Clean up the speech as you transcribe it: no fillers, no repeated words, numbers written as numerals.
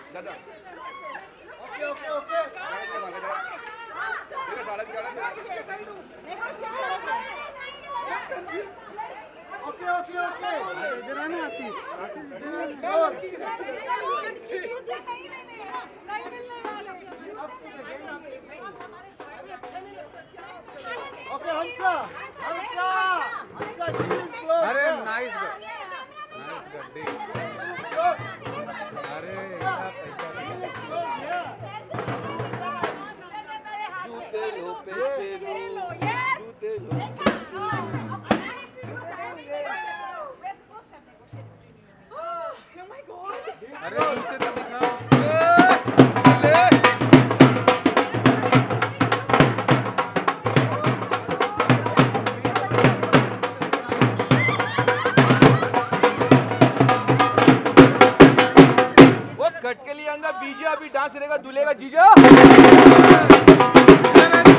दादा okay okay okay तेरे साला की गाड़ी ओके ओके ओके इधर आना आती ओके हंसा हंसा हंसा अरे नाइस गड्डी अरे जूते लो पैसे लो जूते लो अरे जूते तो दिखाओ कट के लिए अंदर बीजे अभी डांस रहेगा दूल्हे का जीजा